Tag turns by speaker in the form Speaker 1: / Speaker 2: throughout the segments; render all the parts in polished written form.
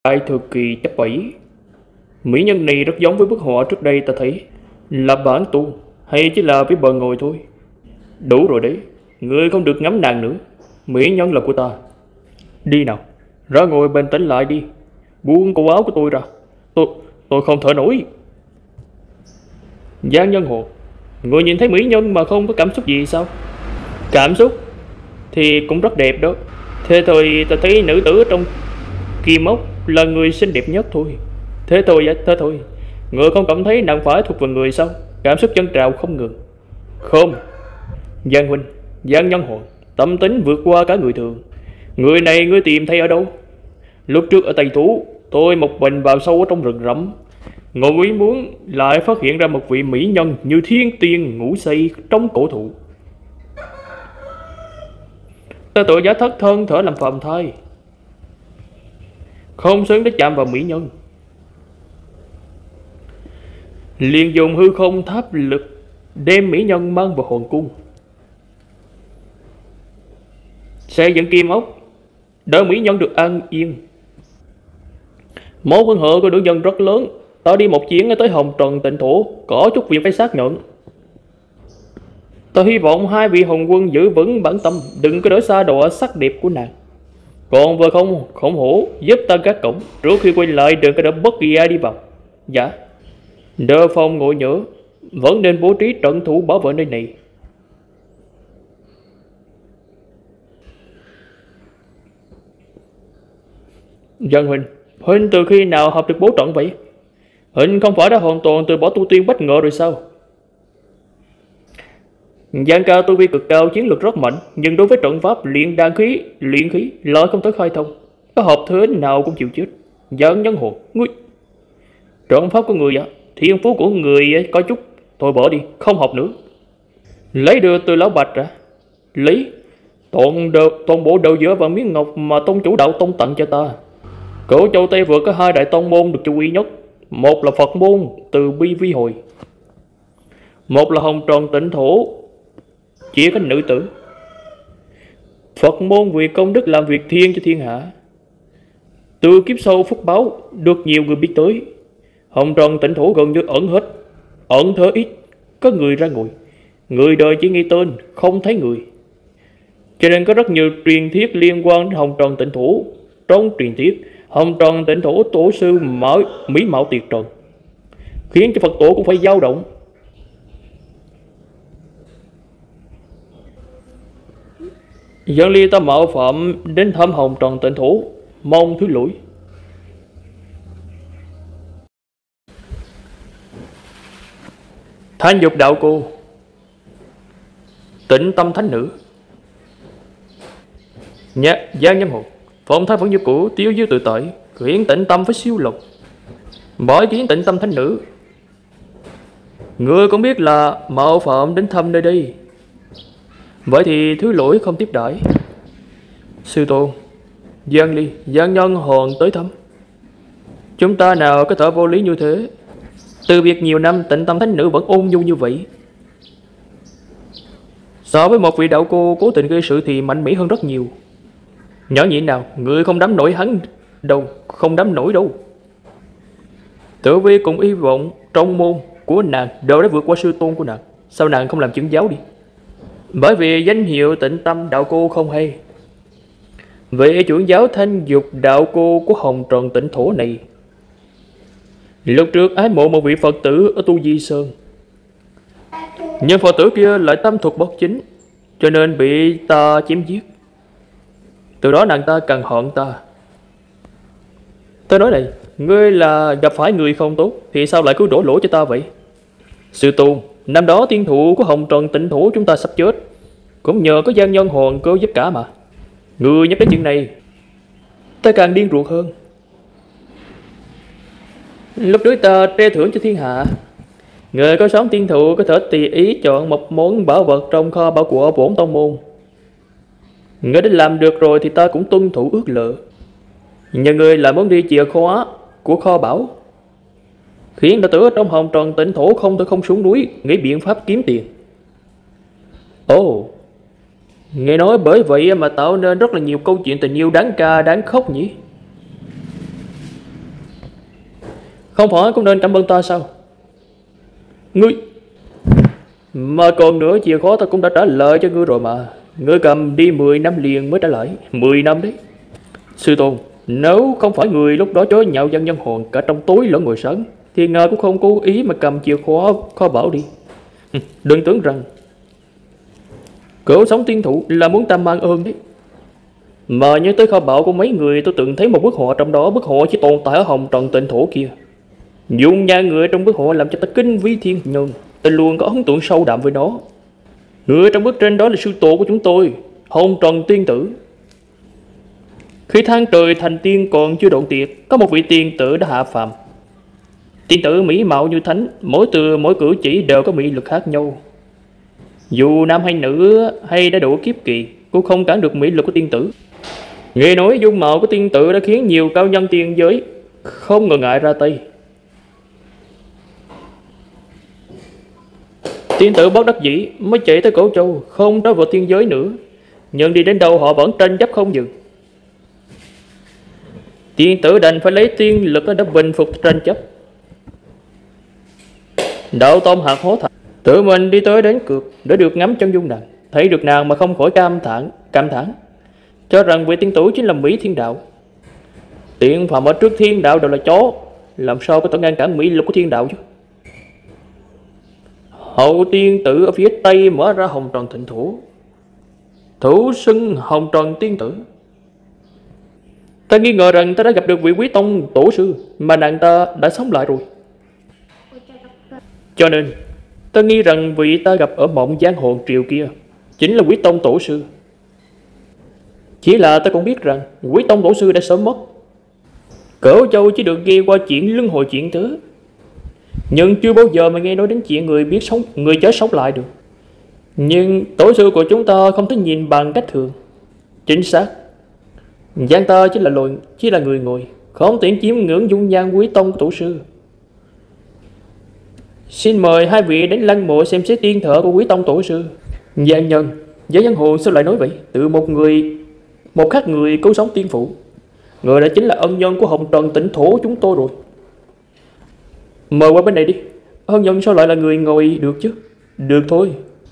Speaker 1: Tại thời kỳ chấp bảy, mỹ nhân này rất giống với bức họa trước đây ta thấy. Là bản tu hay chỉ là với bờ ngồi thôi? Đủ rồi đấy, ngươi không được ngắm nàng nữa. Mỹ nhân là của ta. Đi nào, ra ngồi bình tĩnh lại đi. Buông cổ áo của tôi ra. Tôi không thở nổi. Giang Nhân Hồ, người nhìn thấy mỹ nhân mà không có cảm xúc gì sao? Cảm xúc thì cũng rất đẹp đó. Thế thôi, ta thấy nữ tử trong kim ốc là người xinh đẹp nhất thôi. Thế thôi, người không cảm thấy nàng phải thuộc về người sao? Cảm xúc dâng trào không ngừng. Không, Giang Huynh, Giang Nhân Hồ, tâm tính vượt qua cả người thường. Người này ngươi tìm thấy ở đâu? Lúc trước ở Tây Thú, tôi một mình vào sâu ở trong rừng rậm, ngồi ý muốn lại phát hiện ra một vị mỹ nhân như thiên tiên ngủ say trong cổ thụ. Ta tự giá thất thân thở làm phàm thai, không xứng để chạm vào mỹ nhân. Liền dùng hư không tháp lực đem mỹ nhân mang vào hoàng cung, xây dựng kim ốc đỡ mỹ nhân được an yên. Mối quan hệ của nữ nhân rất lớn. Ta đi một chuyến tới Hồng Trần Tịnh Thổ, có chút việc phải xác nhận. Ta hy vọng hai vị hồng quân giữ vững bản tâm, đừng có đổi xa độ sắc đẹp của nàng. Còn vừa không khổng hổ giúp ta gác cổng, trước khi quay lại đừng có để bất kỳ ai đi vào. Dạ. Đơ phòng ngồi nhớ, vẫn nên bố trí trận thủ bảo vệ nơi này. Dân Huynh từ khi nào học được bố trận vậy? Huynh không phải đã hoàn toàn từ bỏ tu tiên bách ngộ rồi sao? Giang ca tu vi cực cao, chiến lược rất mạnh, nhưng đối với trận pháp luyện đan khí, luyện khí lại không tới khai thông. Có học thế nào cũng chịu chết. Giang Nhân Hồ, ngươi trận pháp của người thiên phú của người có chút, thôi bỏ đi, không học nữa. Lấy được từ lão Bạch ra. Lấy toàn bộ đầu dựa và miếng ngọc mà tông chủ đạo tông tặng cho ta. Cửu Châu Tây Vượt có hai đại tông môn được chú ý nhất. Một là Phật môn từ bi vi hồi, một là Hồng Trần Tịnh Thổ chỉ có nữ tử. Phật môn vì công đức làm việc thiên cho thiên hạ, từ kiếp sau phúc báo được nhiều người biết tới. Hồng Trần Tịnh Thổ gần như ẩn hết, ẩn thở ít, có người ra ngồi, người đời chỉ nghe tên không thấy người, cho nên có rất nhiều truyền thuyết liên quan đến Hồng Trần Tịnh Thổ. Trong truyền thuyết, Hồng Trần Tịnh Thổ tổ sư mỹ mạo tuyệt trần, khiến cho Phật tổ cũng phải dao động. Dân ly ta mạo phạm đến thăm Hồng Trần Tịnh Thổ, mong thứ lỗi. Thanh dục đạo cô, Tịnh tâm thánh nữ. Giang Nhân Hồ, phong thái vẫn như cũ, tiêu diêu tự tại, khiến Tịnh tâm phải siêu lộc. Bỏi kiến Tịnh tâm thánh nữ, ngươi cũng biết là mạo phạm đến thăm nơi đây, vậy thì thứ lỗi không tiếp đãi. Sư tôn, Giang Ly, Giang Nhân hòn tới thăm. Chúng ta nào có thể vô lý như thế? Từ việc nhiều năm Tịnh tâm thánh nữ vẫn ôn nhu như vậy, so với một vị đạo cô cố tình gây sự thì mạnh mẽ hơn rất nhiều. Nhỏ nhị nào, người không đắm nổi hắn đâu, không đắm nổi đâu. Tử vi cũng hy vọng trong môn của nàng đều đã vượt qua sư tôn của nàng, sao nàng không làm chứng giáo đi? Bởi vì danh hiệu Tịnh tâm đạo cô không hay. Vị trưởng giáo Thanh dục đạo cô của Hồng Trần Tịnh Thổ này, lúc trước ái mộ một vị Phật tử ở Tu Di Sơn, nhưng Phật tử kia lại tâm thuật bất chính, cho nên bị ta chém giết. Từ đó nàng ta càng hận ta. Tôi nói này, ngươi là gặp phải người không tốt thì sao lại cứ đổ lỗi cho ta vậy? Sư tôn, năm đó tiên thụ của Hồng Trần Tịnh Thổ chúng ta sắp chết, cũng nhờ có Giang Nhân hồn cơ giúp cả mà. Ngươi nhắc đến chuyện này, ta càng điên ruột hơn. Lúc đó ta treo thưởng cho thiên hạ, người có sống tiên thụ có thể tùy ý chọn một món bảo vật trong kho bảo của bổn tông môn. Người đã làm được rồi thì ta cũng tuân thủ ước lệ. Nhờ người lại muốn đi chìa khóa của kho bảo, khiến đệ tử trong Hồng Trần Tịnh Thổ không thể không xuống núi nghĩ biện pháp kiếm tiền. Ồ, nghe nói bởi vậy mà tạo nên rất là nhiều câu chuyện tình yêu đáng ca đáng khóc nhỉ? Không phải cũng nên cảm ơn ta sao? Ngươi... Mà còn nữa, chìa khóa ta cũng đã trả lời cho ngươi rồi mà. Ngươi cầm đi 10 năm liền mới trả lại. 10 năm đấy. Sư tôn, nếu không phải người lúc đó chối nhạo dân nhân hồn cả trong tối lẫn ngoài sáng, thì ngài cũng không cố ý mà cầm chìa khóa kho bảo đi. Đừng tưởng rằng cửu sống tiên thủ là muốn ta mang ơn đấy. Mà nhớ tới kho bảo của mấy người, tôi từng thấy một bức họa trong đó. Bức họa chỉ tồn tại ở Hồng Trần Tịnh Thổ kia. Dùng nhà người trong bức họa làm cho ta kinh vi thiên nhân. Ta luôn có ấn tượng sâu đậm với nó. Người trong bức tranh đó là sư tổ của chúng tôi, Hồng Trần Tiên Tử. Khi thang trời thành tiên còn chưa đoạn tiệt, có một vị tiên tử đã hạ phàm. Tiên tử mỹ mạo như thánh, mỗi từ mỗi cử chỉ đều có mỹ lực khác nhau. Dù nam hay nữ hay đã độ kiếp kỳ, cũng không cản được mỹ lực của tiên tử. Nghe nói dung mạo của tiên tử đã khiến nhiều cao nhân tiên giới không ngần ngại ra tay. Tiên tử bất đắc dĩ mới chạy tới Cổ Châu, không tới vào tiên giới nữa. Nhưng đi đến đâu họ vẫn tranh chấp không dừng. Tiên tử đành phải lấy tiên lực để bình phục tranh chấp. Đạo Tông hạt hố thạch tự mình đi tới đến cược để được ngắm chân dung nàng. Thấy được nàng mà không khỏi cảm thán, cho rằng vị tiên tử chính là Mỹ Thiên Đạo. Tiện phạm ở trước Thiên Đạo đều là chó, làm sao có thể ngăn cản mỹ lực của Thiên Đạo chứ? Hậu tiên tử ở phía tây mở ra Hồng Trần Thịnh Thổ, thủ xưng Hồng Trần Tiên Tử. Ta nghi ngờ rằng ta đã gặp được vị Quý Tông tổ sư mà nàng ta đã sống lại rồi. Cho nên ta nghi rằng vị ta gặp ở mộng giang hồn triều kia chính là Quý Tông tổ sư. Chỉ là ta cũng biết rằng Quý Tông tổ sư đã sớm mất. Cửu Châu chỉ được nghe qua chuyện luân hồi chuyện thứ, nhưng chưa bao giờ mà nghe nói đến chuyện người chết sống lại được. Nhưng tổ sư của chúng ta không thể nhìn bằng cách thường. Chính xác, Giang ta chỉ là người ngồi, không tiện chiếm ngưỡng dung nhan Quý Tông tổ sư. Xin mời hai vị đến lăng mộ xem xét tiên thở của Quý Tông tổ sư. Giang nhân, giới nhân hồn sao lại nói vậy? Từ một khác người cứu sống tiên phụ. Người đã chính là ân nhân của Hồng Trần Tịnh Thổ chúng tôi rồi. Mời qua bên này đi. Ân nhân sao lại là người ngồi được chứ? Được thôi.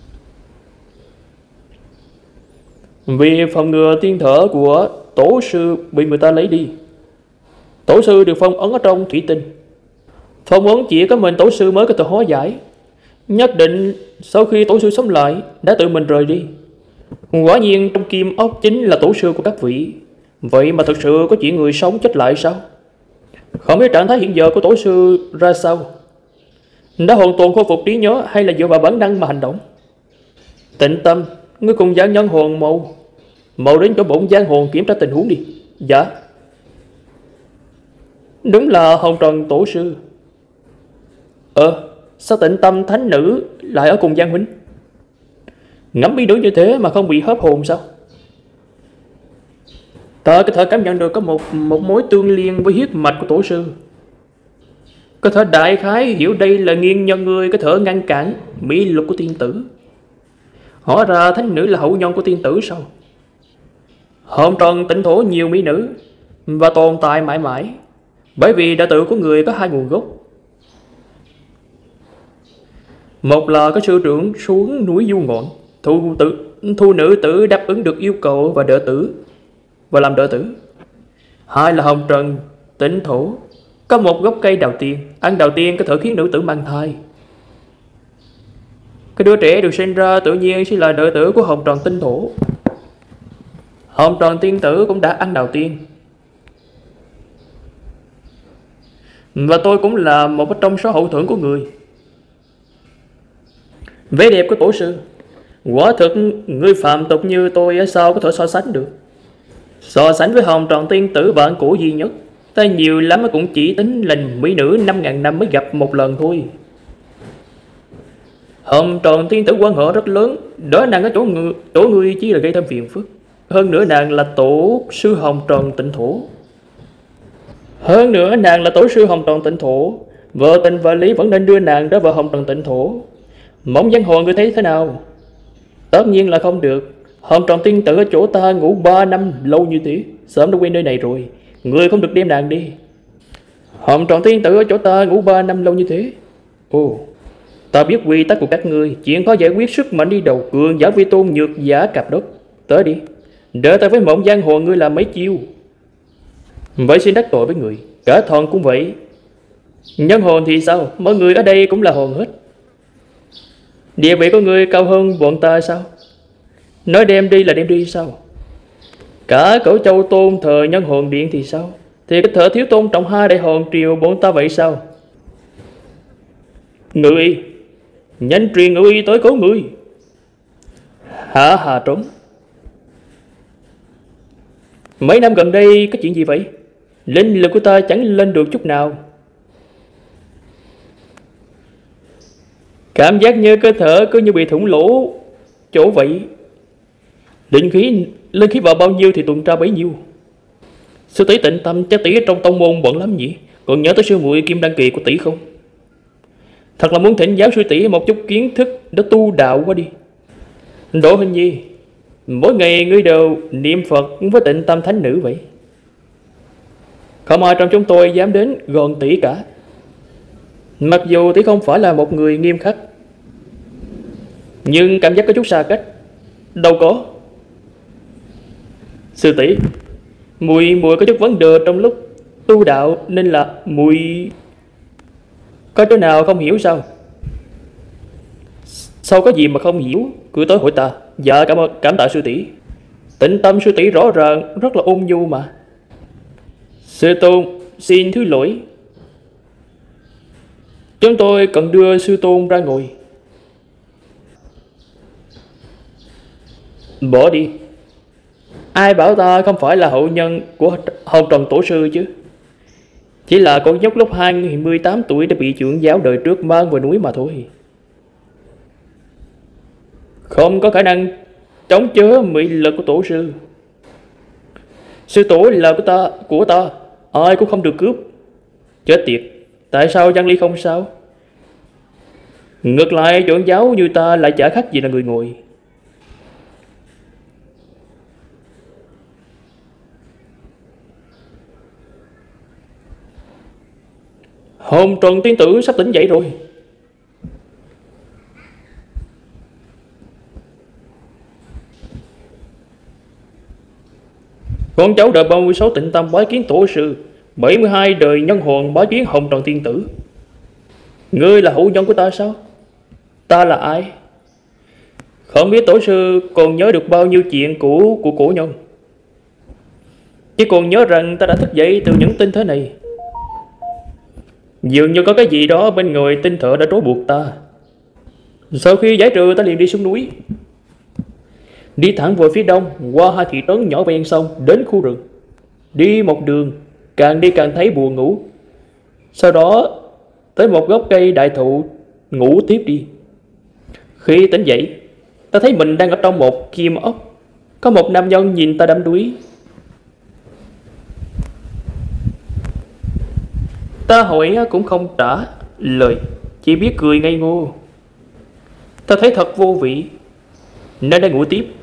Speaker 1: Vì phòng ngừa tiên thở của tổ sư bị người ta lấy đi, tổ sư được phong ấn ở trong thủy tinh. Phong ấn chỉ có mình tổ sư mới có thể hóa giải. Nhất định sau khi tổ sư sống lại đã tự mình rời đi. Quả nhiên trong kim ốc chính là tổ sư của các vị. Vậy mà thực sự có chuyện người sống chết lại sao? Không biết trạng thái hiện giờ của tổ sư ra sao? Đã hoàn toàn khôi phục trí nhớ hay là dựa vào bản năng mà hành động? Tịnh tâm, ngươi cùng giảng nhân hồn Mậu đến chỗ bổn giang hồn kiểm tra tình huống đi. Dạ. Đúng là Hồng Trần tổ sư. Sao Tịnh tâm thánh nữ lại ở cùng Giang huynh? Ngắm bí nữ như thế mà không bị hớp hồn sao? Ta có thể cảm nhận được có một mối tương liên với huyết mạch của tổ sư. Có thể đại khái hiểu đây là nguyên nhân người có thể ngăn cản mỹ lực của tiên tử. Hóa ra thánh nữ là hậu nhân của tiên tử sao? Hồng Trần Tịnh Thổ nhiều mỹ nữ và tồn tại mãi mãi, bởi vì đệ tử của người có hai nguồn gốc. Một là có sư trưởng xuống núi du ngọn, thu nữ tử đáp ứng được yêu cầu và làm đệ tử. Hai là Hồng Trần Tịnh Thổ có một gốc cây đào tiên, ăn đào tiên có thể khiến nữ tử mang thai. Cái đứa trẻ được sinh ra tự nhiên sẽ là đệ tử của Hồng Trần Tịnh Thổ. Hồng Trần tiên tử cũng đã ăn đào tiên, và tôi cũng là một trong số hậu thuẫn của người. Vẻ đẹp của tổ sư, quả thực người phạm tục như tôi sao có thể so sánh được. So sánh với Hồng Trần tiên tử bạn cũ duy nhất, ta nhiều lắm cũng chỉ tính là mỹ nữ 5.000 năm mới gặp một lần thôi. Hồng Trần tiên tử quan hệ rất lớn, đó nàng ở chỗ ngươi chỉ là gây thêm phiền phức. Hơn nữa nàng là tổ sư Hồng Trần Tịnh Thổ. Vợ tình và lý vẫn nên đưa nàng đó vào Hồng Trần Tịnh Thổ. Mộng giang hồ ngươi thấy thế nào? Tất nhiên là không được. Hồng Trần tiên tử ở chỗ ta ngủ 3 năm lâu như thế, sớm đã quen nơi này rồi. Ngươi không được đem nàng đi. Hòm tròn tiên tử ở chỗ ta ngủ 3 năm lâu như thế. Ồ, ta biết quy tắc của các ngươi. Chuyện có giải quyết sức mạnh đi đầu, cường giả vi tôn, nhược giả cặp đất. Tới đi, đợi ta với mộng giang hồ ngươi làm mấy chiêu. Vậy xin đắc tội với người. Cả thòn cũng vậy. Nhân hồn thì sao? Mọi người ở đây cũng là hồn hết. Địa vị của ngươi cao hơn bọn ta sao? Nói đem đi là đem đi sao? Cả cửu châu tôn thờ nhân hồn điện thì sao? Thì cái thợ thiếu tôn trọng 2 đại hồn triều bọn ta vậy sao? Ngự y, nhanh truyền ngự y tới cứu ngươi. Hả Hà Trống? Mấy năm gần đây có chuyện gì vậy? Linh lực của ta chẳng lên được chút nào. Cảm giác như cơ thể cứ như bị thủng lỗ chỗ vậy. Linh khí vào bao nhiêu thì tuần tra bấy nhiêu. Sư tỷ tịnh tâm chắc tỷ trong tông môn bận lắm nhỉ? Còn nhớ tới sư muội kim đăng kỳ của tỷ không? Thật là muốn thỉnh giáo sư tỷ một chút kiến thức để tu đạo quá đi. Đỗ Hình Nhi, mỗi ngày ngươi đều niệm Phật với tịnh tâm thánh nữ vậy. Không ai trong chúng tôi dám đến gần tỷ cả. Mặc dù tỷ không phải là một người nghiêm khắc, nhưng cảm giác có chút xa cách. Đâu có. Sư tỷ, mùi có chút vấn đề trong lúc tu đạo, nên là mùi có chỗ nào không hiểu sao? Sao có gì mà không hiểu? Cứ tới hỏi ta. Dạ cảm tạ sư tỷ. Tịnh tâm sư tỷ rõ ràng rất là ôn nhu mà. Sư tôn xin thứ lỗi. Chúng tôi cần đưa sư tôn ra ngồi. Bỏ đi. Ai bảo ta không phải là hậu nhân của Hồng Trần Tổ sư chứ? Chỉ là con nhóc lúc 28 tuổi đã bị trưởng giáo đời trước mang về núi mà thôi. Không có khả năng chống chớ mị lực của tổ sư. Sư tổ là của ta, ai cũng không được cướp. Chết tiệt, tại sao Giang Ly không sao? Ngược lại trưởng giáo như ta lại chả khác gì là người ngồi. Hồng Trần tiên tử sắp tỉnh dậy rồi. Con cháu đời 36 tịnh tâm bái kiến tổ sư, 72 đời nhân hồn bái kiến Hồng Trần tiên tử. Ngươi là hữu nhân của ta sao? Ta là ai? Không biết tổ sư còn nhớ được bao nhiêu chuyện cũ của cổ nhân. Chỉ còn nhớ rằng ta đã thức dậy từ những tinh thế này. Dường như có cái gì đó bên người tinh thợ đã trói buộc ta. Sau khi giải trừ ta liền đi xuống núi, đi thẳng về phía đông, qua 2 thị trấn nhỏ ven sông, đến khu rừng. Đi một đường, càng đi càng thấy buồn ngủ. Sau đó tới một gốc cây đại thụ, ngủ tiếp đi. Khi tỉnh dậy, ta thấy mình đang ở trong một kim ốc. Có một nam nhân nhìn ta đắm đuối. Ta hỏi cũng không trả lời, chỉ biết cười ngây ngô. Ta thấy thật vô vị nên đã ngủ tiếp.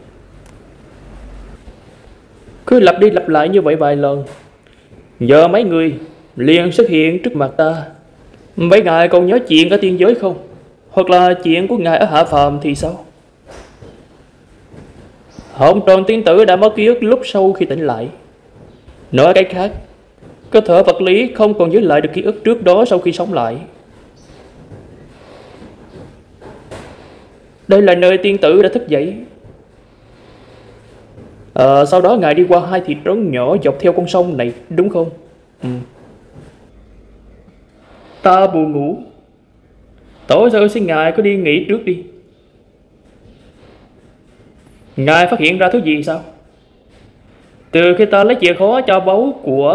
Speaker 1: Cứ lặp đi lặp lại như vậy vài lần, giờ mấy người liền xuất hiện trước mặt ta. Mấy ngài còn nhớ chuyện ở tiên giới không? Hoặc là chuyện của ngài ở hạ phàm thì sao? Hồng Trần tiên tử đã mất ký ức lúc sau khi tỉnh lại. Nói cách khác, cơ thể vật lý không còn giữ lại được ký ức trước đó sau khi sống lại. Đây là nơi tiên tử đã thức dậy. Sau đó ngài đi qua 2 thị trấn nhỏ dọc theo con sông này, đúng không? Ta buồn ngủ. Tổ sư xin ngài cứ đi nghỉ trước đi. Ngài phát hiện ra thứ gì sao? Từ khi ta lấy chìa khóa cho báu của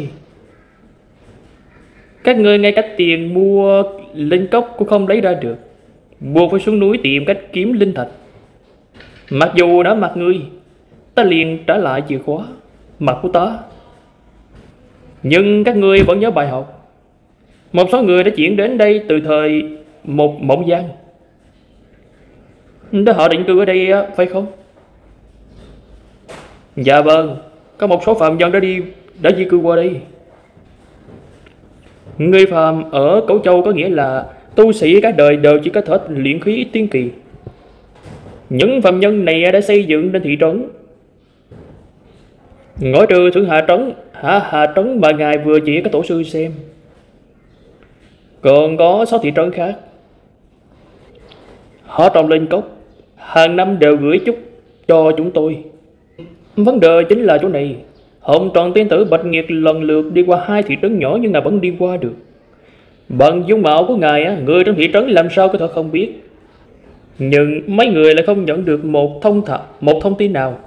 Speaker 1: các ngươi ngay cả tiền mua linh cốc cũng không lấy ra được, buộc phải xuống núi tìm cách kiếm linh thạch. Mặc dù đã mặt ngươi, ta liền trả lại chìa khóa mặt của ta, nhưng các ngươi vẫn nhớ bài học. Một số người đã chuyển đến đây từ thời một mộng giang, để họ định cư ở đây phải không? Dạ vâng, có một số phạm nhân đã di cư qua đây. Người phàm ở Cẩu Châu có nghĩa là tu sĩ cả đời đều chỉ có thể luyện khí tiên kỳ. Những phàm nhân này đã xây dựng nên thị trấn. Ngoại trừ Thượng Hạ Trấn mà ngài vừa chỉ có tổ sư xem, còn có 6 thị trấn khác. Họ trồng lên cốc, hàng năm đều gửi chút cho chúng tôi. Vấn đề chính là chỗ này. Hồng Trần tiên tử Bạch Nghiệt lần lượt đi qua 2 thị trấn nhỏ nhưng ngài vẫn đi qua được. Bằng dung mạo của ngài, người trong thị trấn làm sao có thể không biết. Nhưng mấy người lại không nhận được một thông tin nào.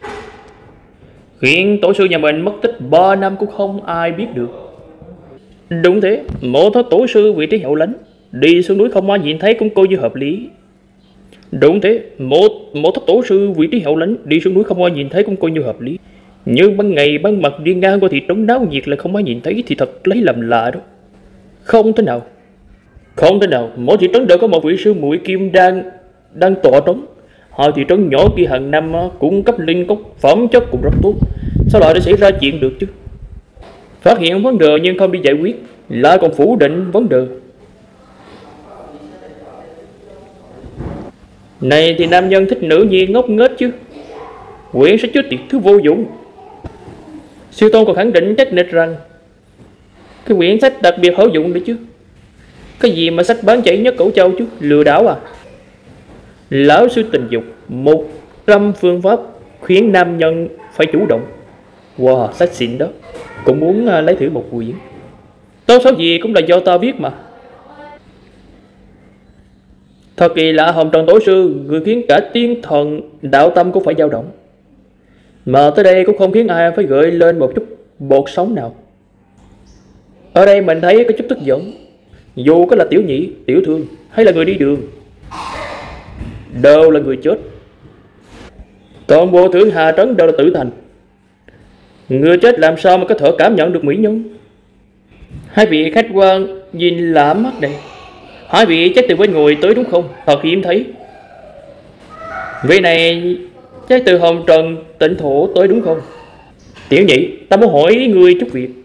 Speaker 1: Hiện tổ sư nhà mình mất tích 3 năm cũng không ai biết được. Đúng thế, một thất tổ sư vị trí hẻo lánh, đi xuống núi không ai nhìn thấy cũng coi như hợp lý. Đúng thế, một thất tổ sư vị trí hẻo lánh, đi xuống núi không ai nhìn thấy cũng coi như hợp lý. Nhưng ban ngày ban mặt đi ngang qua thị trấn náo nhiệt lại không ai nhìn thấy thì thật lấy làm lạ đó. Không thể nào, mỗi thị trấn đều có một vị sư muội kim đang tọa trấn. Hai thị trấn nhỏ kia hàng năm cung cấp linh cốc phẩm chất cũng rất tốt, sao lại để xảy ra chuyện được chứ? Phát hiện vấn đề nhưng không đi giải quyết, lại còn phủ định vấn đề. Này thì nam nhân thích nữ nhi ngốc nghếch chứ. Quyển sẽ chết tiệt thứ vô dụng. Sư tôn còn khẳng định chắc nịch rằng cái quyển sách đặc biệt hữu dụng đấy chứ. Cái gì mà sách bán chạy nhất Cẩu Châu chứ, lừa đảo à? Lão sư tình dục 100 phương pháp khiến nam nhân phải chủ động. Wow, sách xịn đó. Cũng muốn lấy thử một quyển. Tốt xấu gì cũng là do ta viết mà. Thật kỳ lạ, Hồng Trần tổ sư người khiến cả tiên thần đạo tâm cũng phải dao động, mà tới đây cũng không khiến ai phải gợi lên một chút bột sống nào. Ở đây mình thấy có chút tức giận. Dù có là tiểu nhị, tiểu thương hay là người đi đường, đều là người chết. Toàn bộ Thượng Hà Trấn đều là tử thành. Người chết làm sao mà có thể cảm nhận được mỹ nhân? Hai vị khách quan nhìn lạ mắt đây. Hai vị chắc từ bên ngồi tới đúng không? Thật hiếm thấy. Vị này chắc từ Hồng Trần Tịnh Thổ tới đúng không? Tiểu nhị, ta muốn hỏi người chút việc.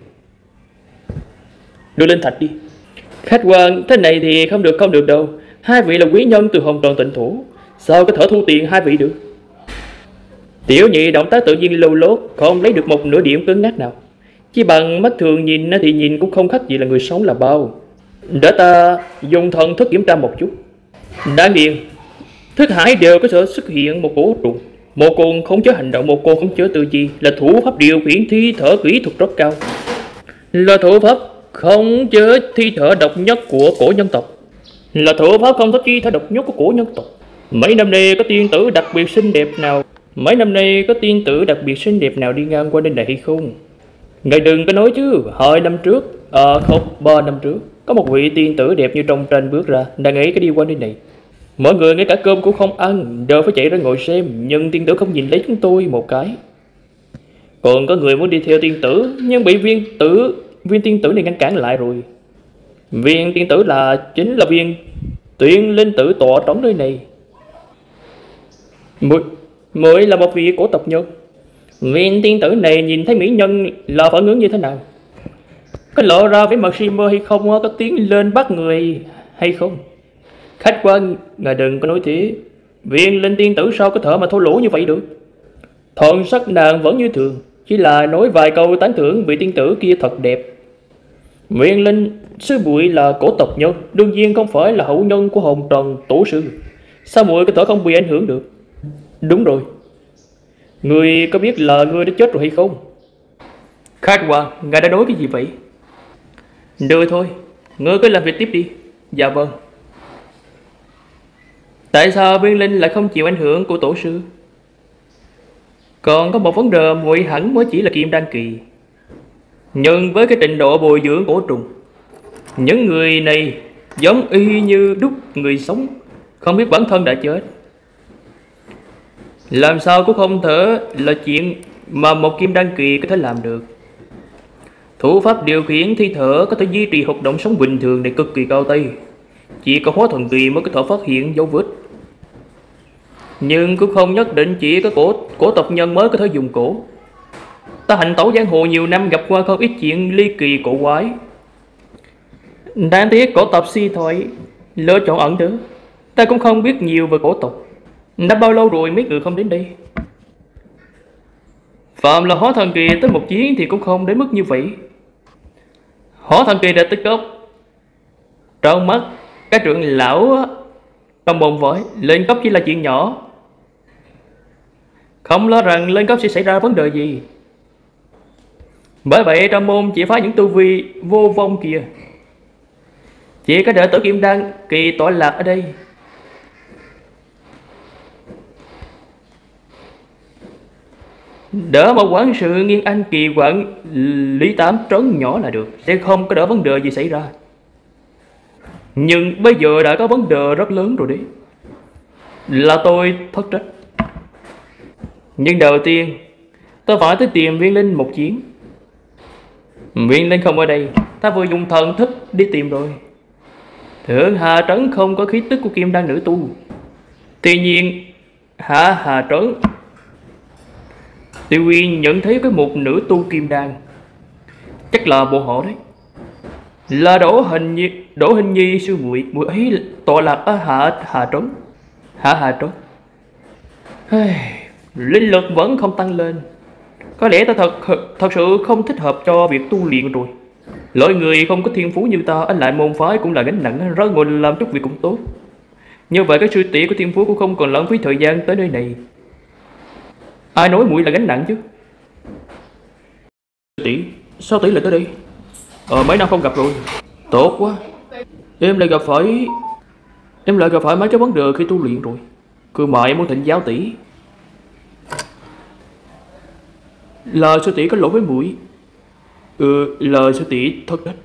Speaker 1: Đưa lên thạch đi. Khách quan, thế này thì không được đâu. Hai vị là quý nhân từ Hồng Trần Tịnh Thổ, sao có thể thu tiền hai vị được? Tiểu nhị động tác tự nhiên lâu lốt, không lấy được một nửa điểm cứng ngắc nào. Chỉ bằng mắt thường nhìn thì nhìn cũng không khác gì là người sống là bao. Để ta dùng thần thức kiểm tra một chút. Đáng điền, thức hải đều có thể xuất hiện một cổ trùng, một con không chế hành động, một con không chế tư duy, là thủ pháp điều khiển thi thể kỹ thuật rất cao, là thủ pháp không chế thi thể độc nhất của cổ nhân tộc, là thủ pháp không thất chi thể độc nhất của cổ nhân tộc. Mấy năm nay có tiên tử đặc biệt xinh đẹp nào đi ngang qua bên này hay không? Ngài đừng có nói chứ. 2 năm trước, không, 3 năm trước, có một vị tiên tử đẹp như trong tranh bước ra, nàng ấy có đi qua bên này. Mọi người ngay cả cơm cũng không ăn, đều phải chạy ra ngồi xem, nhưng tiên tử không nhìn lấy chúng tôi một cái. Còn có người muốn đi theo tiên tử, nhưng bị viên tiên tử này ngăn cản lại rồi. Viên tiên tử chính là viên tuyển linh tử tọa trống nơi này. Mới là một vị cổ tộc nhân. Viên tiên tử này nhìn thấy mỹ nhân là phản ứng như thế nào? Có lộ ra với mặt si mơ hay không? Có tiến lên bắt người hay không? Khách quan, ngài đừng có nói thế. Viên linh tiên tử sao có thể mà thô lỗ như vậy được? Thần sắc nàng vẫn như thường, chỉ là nói vài câu tán thưởng vị tiên tử kia thật đẹp. Viên linh sư muội là cổ tộc nhân, đương nhiên không phải là hậu nhân của Hồng Trần tổ sư. Sao muội có thể không bị ảnh hưởng được? Đúng rồi. Người có biết là người đã chết rồi hay không? Khách quan, ngài đã nói cái gì vậy? Được thôi, ngươi cứ làm việc tiếp đi. Dạ vâng. Tại sao viên linh lại không chịu ảnh hưởng của tổ sư? Còn có một vấn đề muội hẳn mới chỉ là kim đan kỳ, nhưng với cái trình độ bồi dưỡng cổ trùng, những người này giống y như đúc người sống, không biết bản thân đã chết. Làm sao cũng không thể là chuyện mà một kim đan kỳ có thể làm được. Thủ pháp điều khiển thi thể có thể duy trì hoạt động sống bình thường này cực kỳ cao tay, chỉ có hóa thần kỳ mới có thể phát hiện dấu vết. Nhưng cũng không nhất định chỉ có cổ tộc nhân mới có thể dùng cổ. Ta hành tẩu giang hồ nhiều năm, gặp qua không ít chuyện ly kỳ cổ quái. Đáng tiếc cổ tộc si thoại lựa chọn ẩn nữa. Ta cũng không biết nhiều về cổ tộc. Đã bao lâu rồi mấy người không đến đây? Phạm là hóa thần kỳ tới một chuyến thì cũng không đến mức như vậy. Hóa thần kỳ đã tích cấp. Trong mắt các trưởng lão trong bồn vội, lên cấp chỉ là chuyện nhỏ. Không lo rằng lên cấp sẽ xảy ra vấn đề gì. Bởi vậy trong môn chỉ phá những tu vi vô vong kia. Chỉ có đệ tử Kim Đan kỳ tọa lạc ở đây. Đỡ một quản sự Nghiên Anh kỳ quản lý 8 trấn nhỏ là được, sẽ không có đỡ vấn đề gì xảy ra. Nhưng bây giờ đã có vấn đề rất lớn rồi đấy. Là tôi thất trách. Nhưng đầu tiên tôi phải tới tìm Viên Linh một chuyến. Viên Linh không ở đây, ta vừa dùng thần thức đi tìm rồi. Thượng Hà Trấn không có khí tức của Kim Đan nữ tu. Tuy nhiên Hạ Hà Trấn Tiêu Uyên nhận thấy có một nữ tu Kim Đan. Chắc là bộ họ đấy. Là Đỗ Hình Nhi sư muội. Muội ấy tọa lạc ở Hạ Hà Trấn. Hạ Hà Trấn. Linh lực vẫn không tăng lên. Có lẽ ta thật sự không thích hợp cho việc tu luyện rồi. Loại người không có thiên phú như ta ở lại môn phái cũng là gánh nặng, ra ngồi làm chút việc cũng tốt. Như vậy cái sư tỷ của thiên phú cũng không còn lãng phí thời gian tới nơi này. Ai nói muội là gánh nặng chứ? Tỷ, sao tỷ lại tới đây? Mấy năm không gặp rồi. Tốt quá. Em lại gặp phải mấy cái vấn đề khi tu luyện rồi. Cứ mời em muốn thỉnh giáo tỷ. Là sư tỷ có lỗi với muội. Lời sư tỷ thất trách.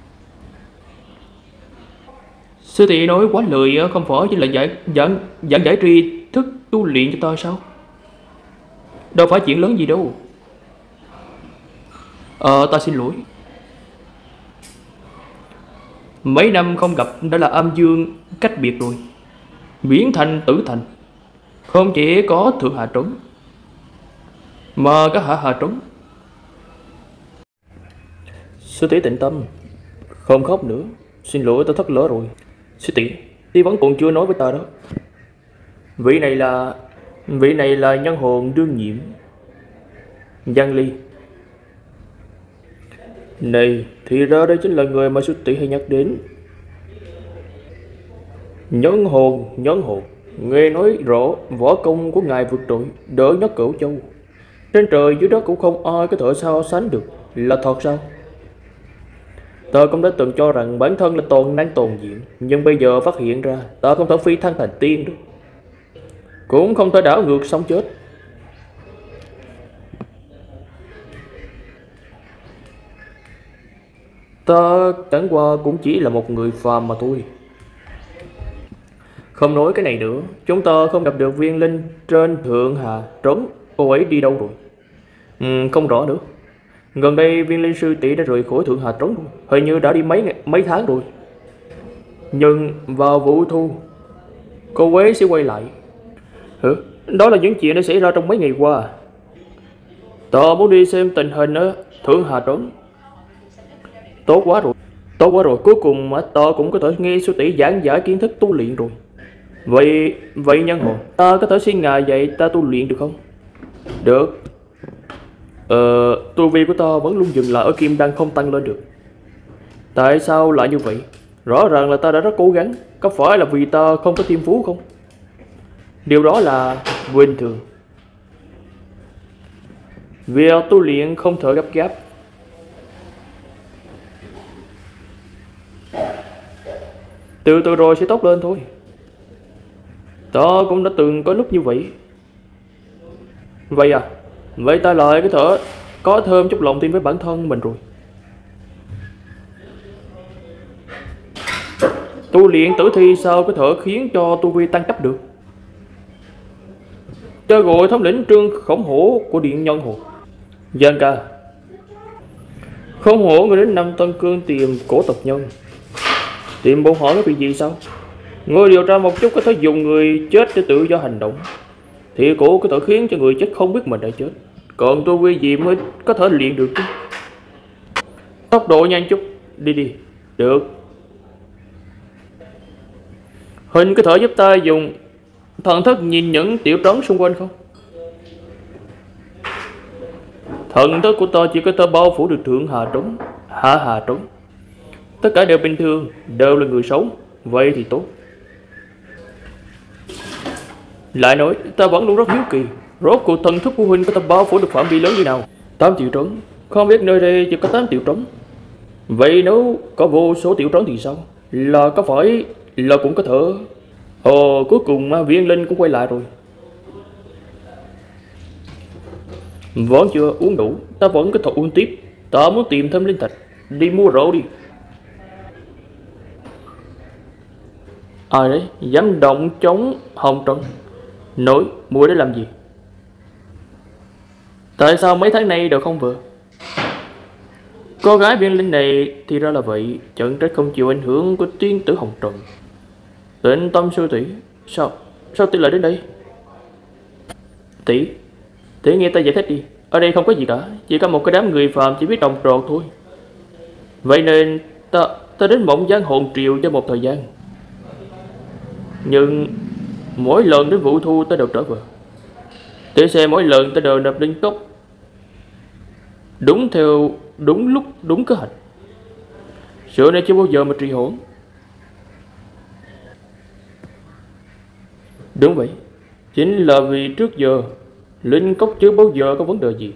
Speaker 1: Sư tỷ nói quá lời, không phải chỉ là giảng giải tri thức tu luyện cho ta sao? Đâu phải chuyện lớn gì đâu. Ta xin lỗi. Mấy năm không gặp đã là âm dương cách biệt rồi. Biến thành tử thành. Không chỉ có Thượng Hà Trấn mà có Hạ Hà Trấn. Sư tỷ tịnh tâm, không khóc nữa. Xin lỗi, ta thất lỡ rồi. Sư tỷ vẫn còn chưa nói với ta đó. Vị này là nhân hồn đương nhiệm Giang Ly. Này, thì ra đây chính là người mà sư tỷ hay nhắc đến. Nhân hồn. Nghe nói rõ võ công của ngài vượt trội, đỡ nhất Cửu Châu. Trên trời dưới đất cũng không ai có thể so sánh được. Là thật sao? Ta cũng đã từng cho rằng bản thân là toàn năng toàn diện, nhưng bây giờ phát hiện ra ta không thể phi thăng thành tiên được, cũng không thể đảo ngược sống chết. Ta chẳng qua cũng chỉ là một người phàm mà thôi. Không nói cái này nữa, chúng ta không gặp được Viên Linh trên Thượng Hà Trấn. Cô ấy đi đâu rồi? Không rõ nữa. Gần đây Viên Linh sư tỷ đã rời khỏi Thượng Hà Trấn rồi. Hình như đã đi mấy tháng rồi. Nhưng vào vụ thu cô ấy sẽ quay lại. Đó là những chuyện đã xảy ra trong mấy ngày qua. Ta muốn đi xem tình hình ở Thượng Hà Trấn. Tốt quá rồi, cuối cùng mà ta cũng có thể nghe sư tỷ giảng giải kiến thức tu luyện rồi. Vậy nhân hồn, ta có thể xin ngài dạy ta tu luyện được không? Được. Tu vi của ta vẫn luôn dừng lại ở Kim Đan, không tăng lên được. Tại sao lại như vậy? Rõ ràng là ta đã rất cố gắng. Có phải là vì ta không có thiên phú không? Điều đó là bình thường. Việc tu luyện không thể gấp gáp. Từ từ rồi sẽ tốt lên thôi. Ta cũng đã từng có lúc như vậy. Vậy à? Vậy ta lại có thể có thêm chút lòng tin với bản thân mình rồi. Tu luyện tử thi sao có thể khiến cho tu vi tăng cấp được? Cho gọi thống lĩnh Trương Khổng Hổ của Điện Nhân Hồ. Giang ca, Khổng Hổ người đến Nam Tân Cương tìm cổ tộc nhân. Tìm bọn họ có việc gì sao? Ngươi điều tra một chút, có thể dùng người chết để tự do hành động. Thì cổ có thể khiến cho người chết không biết mình đã chết. Còn tu vi gì mới có thể luyện được chứ? Tốc độ nhanh chút, đi. Được, Huynh có thể giúp ta dùng thần thức nhìn những tiểu trấn xung quanh không? Thần thức của ta chỉ có thể bao phủ được Thượng Hà Trấn, Hạ Hà Trấn. Tất cả đều bình thường, đều là người sống. Vậy thì tốt. Lại nói, ta vẫn luôn rất hiếu kỳ, rốt cuộc thần thức của huynh có thể bao phủ được phạm vi lớn như nào? 8 triệu trấn, không biết nơi đây chỉ có 8 triệu trấn. Vậy nếu có vô số tiểu trấn thì sao? Là có phải là cũng có thể... cuối cùng Viên Linh cũng quay lại rồi. Vẫn chưa uống đủ, ta vẫn có thể uống tiếp. Ta muốn tìm thêm linh thạch, đi mua rượu đi. Ai đấy, dám động chống Hồng Trần? Nói, mua để làm gì? Tại sao mấy tháng nay đều không vừa? Cô gái Viên Linh này thì ra là vậy, chẳng trách không chịu ảnh hưởng của tiên tử Hồng Trần. Tịnh tâm sư tỷ, sao tỷ lại đến đây? Tỷ nghe ta giải thích đi. Ở đây không có gì cả, chỉ có một cái đám người phàm chỉ biết trồng trọt thôi. Vậy nên ta đến Mộng Giang Hồn Triều cho một thời gian. Nhưng mỗi lần đến vụ thu ta đều trở về. Tỷ xem mỗi lần ta đều nộp linh cốc đúng lúc đúng kế hoạch. Sự này chưa bao giờ mà trì hoãn. Đúng vậy, chính là vì trước giờ linh cốc chưa bao giờ có vấn đề gì,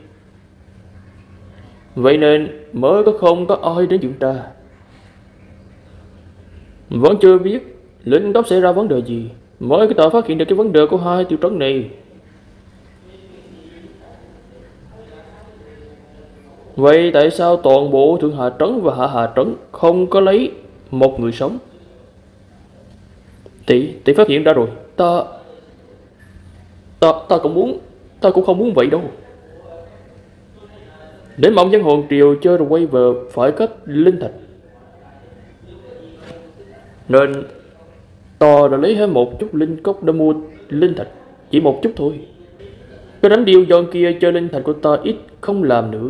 Speaker 1: vậy nên mới không có ai đến kiểm tra. Vẫn chưa biết linh cốc xảy ra vấn đề gì, mới có thể phát hiện được cái vấn đề của hai tiểu trấn này. Vậy tại sao toàn bộ Thượng Hà Trấn và Hạ Hà Trấn không có lấy một người sống? Tỷ phát hiện ra rồi. Ta cũng không muốn vậy đâu. Đến Mộng Giang Hồn Triều chơi rồi quay về phải cất linh thạch, nên ta đã lấy thêm một chút linh cốc để mua linh thạch. Chỉ một chút thôi. Cái đám điêu dân kia chơi linh thạch của ta ít không làm nữa.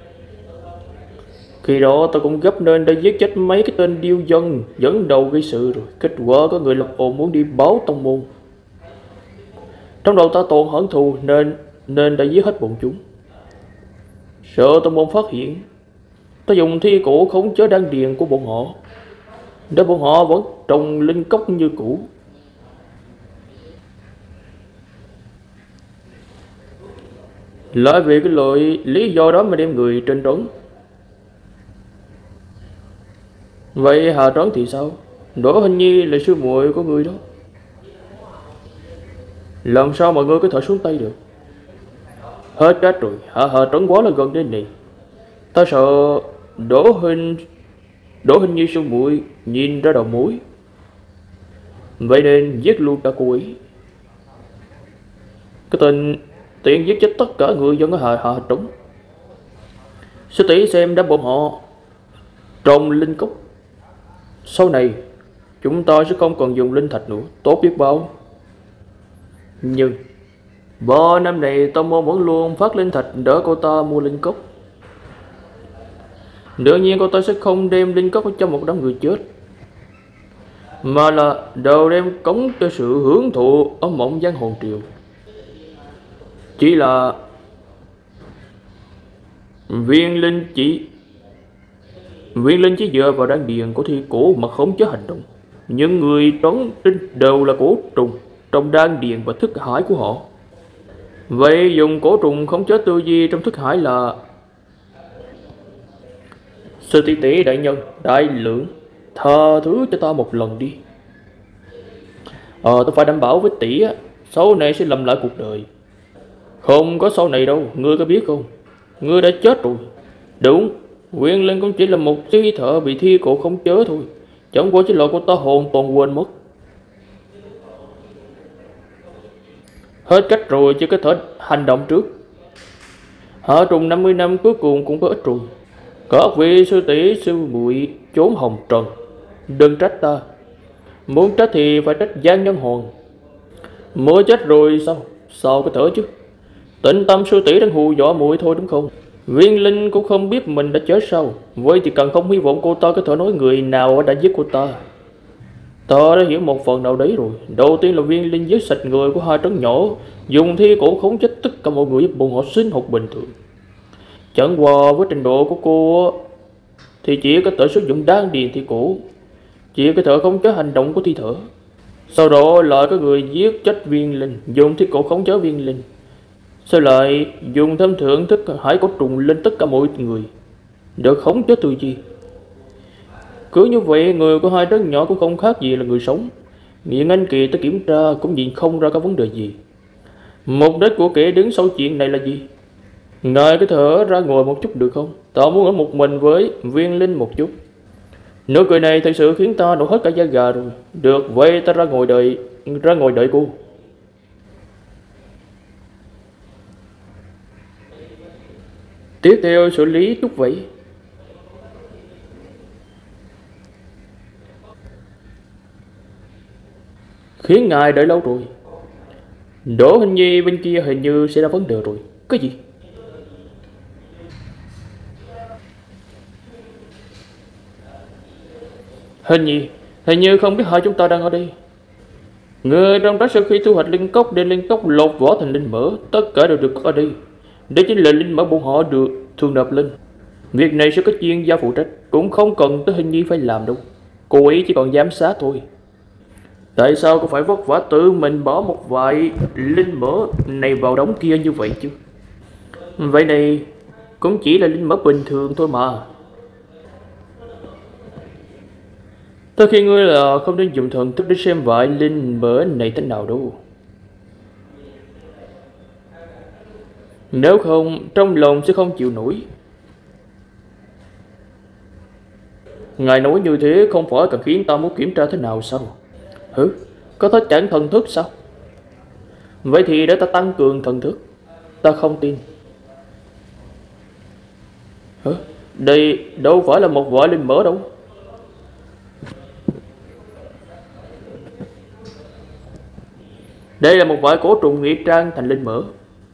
Speaker 1: Khi đó ta cũng gấp nên đã giết chết mấy cái tên điêu dân dẫn đầu gây sự rồi. Kết quả có người lập ồn muốn đi báo tông môn. Trong đầu ta toàn hận thù nên đã giết hết bọn chúng. Sợ tông môn phát hiện, ta dùng thi cổ khống chế đan điền của bọn họ, để bọn họ vẫn trồng linh cốc như cũ. Lại vì cái loại lý do đó mà đem người trên trấn. Vậy Hà Trấn thì sao? Đỗ Hình Nhi là sư muội của người đó, làm sao mọi người có thể xuống tay được? Hết cách rồi, Hà Trấn quá là gần đến này. Ta sợ Đỗ Hình Nhi sư muội nhìn ra đầu mối, vậy nên giết luôn cả cô ấy. Cái tên tiện giết chết tất cả người dân ở Hà Trấn. Sư tỷ xem đã bọn họ trồng linh cốc, sau này chúng ta sẽ không còn dùng linh thạch nữa, tốt biết bao. Nhưng 3 năm này tông môn vẫn luôn phát linh thạch đỡ cô ta mua linh cốc. Đương nhiên cô ta sẽ không đem linh cốc cho một đám người chết, mà là đều đem cống cho sự hưởng thụ ở Mộng Giang Hồn Triều. Chỉ là Viên Linh chỉ dựa vào đan điền của thi cổ mà khống chế hành động. Những người trấn đều là cổ trùng trong đan điền và thức hải của họ. Vậy dùng cổ trùng khống chế tư duy trong thức hải là... Sư tỷ tỷ đại nhân, đại lượng, tha thứ cho ta một lần đi. Ta phải đảm bảo với tỷ á, sau này sẽ làm lại cuộc đời. Không có sau này đâu, ngươi có biết không? Ngươi đã chết rồi. Đúng, Nguyên Linh cũng chỉ là một thi thể bị thi cổ khống chế thôi, chẳng qua chỉ là cô ta hoàn toàn quên mất. Hết cách rồi chứ có thể hành động trước. Hạ trùng 50 năm cuối cùng cũng có ích rồi. Các vị sư tỷ sư muội trốn hồng trần, đừng trách ta. Muốn trách thì phải trách Giang Nhân Hoàng. Mới chết rồi sao có thể chứ? Tịnh tâm sư tỷ đang hù dọa muội thôi đúng không? Viên Linh cũng không biết mình đã chết sao. Vậy thì càng không hy vọng cô ta có thể nói người nào đã giết cô ta. Ta đã hiểu một phần nào đấy rồi. Đầu tiên là viên linh giết sạch người của hai trấn nhỏ, dùng thi cổ khống chết tất cả mọi người giúp bọn họ sinh học bình thường. Chẳng qua với trình độ của cô thì chỉ có thể sử dụng đan điền thi cổ, chỉ có thể khống chế hành động của thi thể. Sau đó lại có người giết chết viên linh, dùng thi cổ khống chế viên linh. Sau lại dùng thêm thưởng thức hải cổ trùng lên tất cả mọi người, để khống chế tư duy. Cứ như vậy người của hai đứa nhỏ cũng không khác gì là người sống. Nghiện Anh Kỳ tới kiểm tra cũng nhìn không ra có vấn đề gì. Mục đích của kẻ đứng sau chuyện này là gì? Ngài có thể ra ngồi một chút được không? Ta muốn ở một mình với viên linh một chút. Nụ cười này thật sự khiến ta nổ hết cả da gà rồi. Được vậy ta ra ngồi đợi cô. Tiếp theo xử lý chút vậy. Khiến ngài đợi lâu rồi. Đỗ Hình Nhi bên kia hình như sẽ ra vấn đề rồi. Cái gì? Hình như không biết hai chúng ta đang ở đây. Người trong đó sau khi thu hoạch linh cốc đem linh cốc lột vỏ thành linh mỡ, tất cả đều được ở đây. Đây chính là linh mỡ bọn họ được thường nộp lên. Việc này sẽ có chuyên gia phụ trách, cũng không cần tới Hình Nhi phải làm đâu. Cô ấy chỉ còn giám sát thôi. Tại sao cô phải vất vả tự mình bỏ một vài linh mỡ này vào đống kia như vậy chứ? Vậy này cũng chỉ là linh mỡ bình thường thôi mà. Tôi khi ngươi là không nên dùng thần thức để xem vài linh mỡ này thế nào đâu. Nếu không trong lòng sẽ không chịu nổi. Ngài nói như thế không phải cần khiến ta muốn kiểm tra thế nào sao? Hử? Có thể chẳng thần thức sao? Vậy thì để ta tăng cường thần thức. Ta không tin. Hả? Đây đâu phải là một vài linh mỡ đâu. Đây là một vài cổ trùng ngụy trang thành linh mỡ.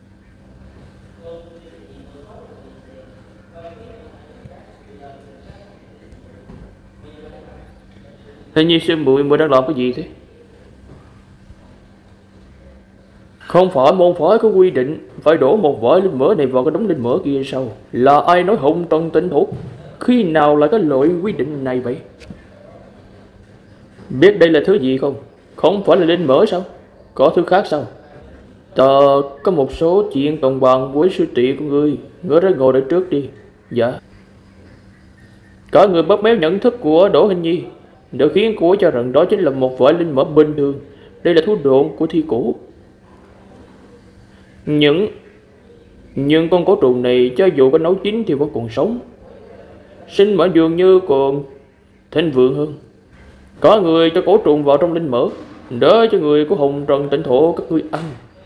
Speaker 1: Hình như sư muội đang làm cái gì thế? Không phải môn phái có quy định phải đổ một vỏ linh mỡ này vào cái đống linh mỡ kia sao? Là ai nói hùng tận tinh thục? Khi nào lại có loại quy định này vậy? Biết đây là thứ gì không? Không phải là linh mỡ sao? Có thứ khác sao? Ta có một số chuyện cần bàn với sư tỷ của ngươi. Ngươi ra ngồi đợi trước đi. Dạ. Cả người bóp méo nhận thức của Đỗ Hình Nhi đã khiến cô cho rằng đó chính là một vỏ linh mỡ bình thường. Đây là thú độn của thi cổ. Nhưng con cổ trùng này cho dù có nấu chín thì vẫn còn sống. Sinh mỡ dường như còn thịnh vượng hơn. Có người cho cổ trùng vào trong linh mỡ, đỡ cho người của Hồng Trần Tịnh Thổ các ngươi ăn.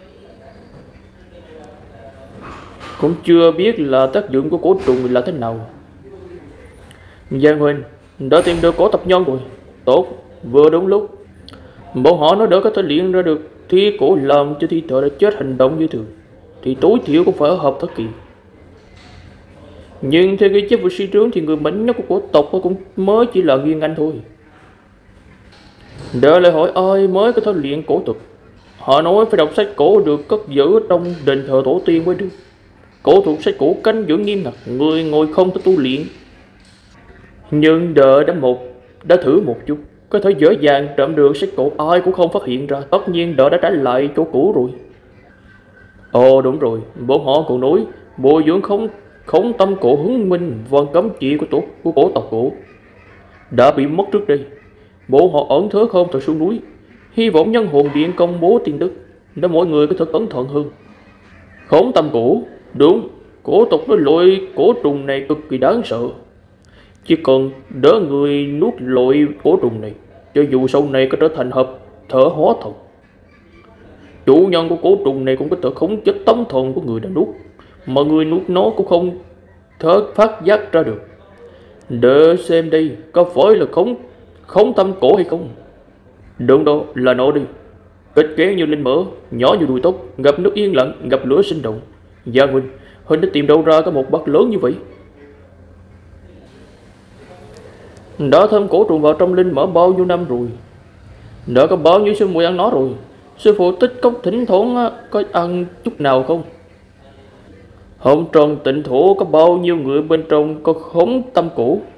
Speaker 1: Cũng chưa biết là tác dụng của cổ trùng là thế nào. Giang Huynh đã tìm được cổ tập nhân rồi. Tốt, vừa đúng lúc. Bọn họ nó đỡ có thể luyện ra được thi cổ làm cho thi thể đã chết hành động như thường, thì tối thiểu cũng phải ở hợp thất kỳ. Nhưng theo ghi chép của suy trướng thì người mạnh nhất của cổ tộc cũng mới chỉ là Nguyên Anh thôi. Đợi lại hỏi ai mới có thể luyện cổ thuật. Họ nói phải đọc sách cổ được cất giữ trong đền thờ tổ tiên mới được. Cổ thuật sách cổ canh giữ nghiêm ngặt, người ngồi không thể tu luyện. Nhưng đợi đã thử một chút, có thể dễ dàng trộm được sách cổ, ai cũng không phát hiện ra. Tất nhiên đợi đã trả lại chỗ cũ rồi. Ồ đúng rồi, bọn họ còn nói bồi dưỡng khống tâm cổ hướng minh và cấm chỉ của cổ tộc cổ đã bị mất trước đây. Bọn họ ẩn thớ không thật xuống núi. Hy vọng nhân hồn điện công bố tin tức để mọi người có thể cẩn thận hơn. Khống tâm cổ, đúng, cổ tộc với loại cổ trùng này cực kỳ đáng sợ. Chỉ cần đỡ người nuốt loại cổ trùng này, cho dù sau này có trở thành hợp thở hóa thần, chủ nhân của cổ trùng này cũng có thể khống chế tâm thần của người đã nuốt, mà người nuốt nó cũng không thể phát giác ra được. Để xem đây có phải là khống tâm cổ hay không. Đúng đó, là nó đi. Kết kéo như linh mỡ, nhỏ như đuôi tóc, gặp nước yên lặng, gặp lửa sinh động. Gia Huynh, Huynh đã tìm đâu ra có một bát lớn như vậy? Đã thâm cổ trùng vào trong linh mỡ bao nhiêu năm rồi. Đã có bao nhiêu sư muội ăn nó rồi. Sư phụ Tích Cốc thỉnh thoảng có ăn chút nào không? Hôm tròn tịnh thổ có bao nhiêu người bên trong có khống tâm cổ,